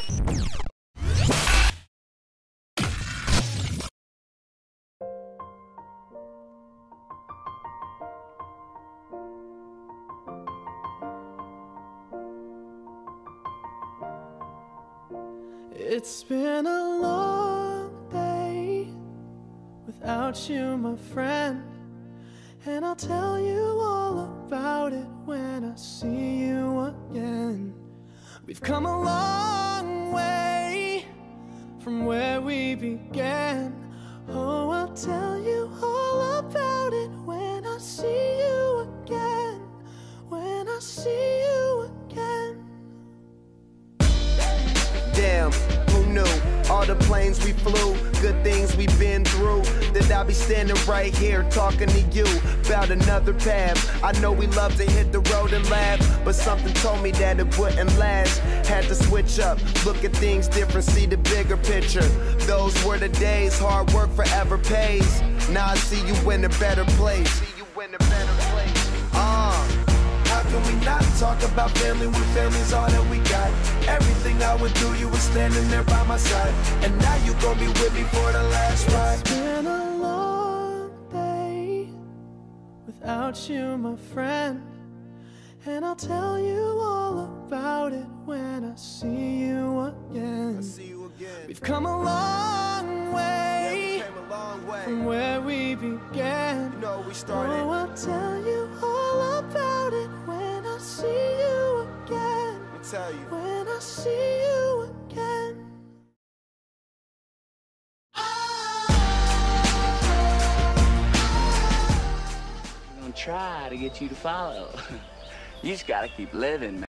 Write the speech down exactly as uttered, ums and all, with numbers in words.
It's been a long day without you, my friend, and I'll tell you all about it when I see you again. We've come a long way from where we began. Oh, I'll tell you all about it when I see you again. When I see you again. Damn, who knew? All the planes we flew, good things we've been through, that I'll be standing right here talking to you about another path. I know we love to hit the road and laugh, but something told me that it wouldn't last. Had to switch up, look at things different, see the bigger picture. Those were the days, hard work forever pays. Now I see you in a better place. See you in a better place. Uh. How can we not talk about family when family's all that we got? Everything I went through, you were standing there by my side, and now you gon' be with me for the last ride. It's been a long day without you, my friend, and I'll tell you all about it when I see you again. I see you again. We've come a long way, yeah, we came a long way from where we began. You know we started. Oh, I'll tell you all about it when I see you again. Let me tell you. When I see you again. I'm gonna try to get you to follow. You just gotta keep living, man.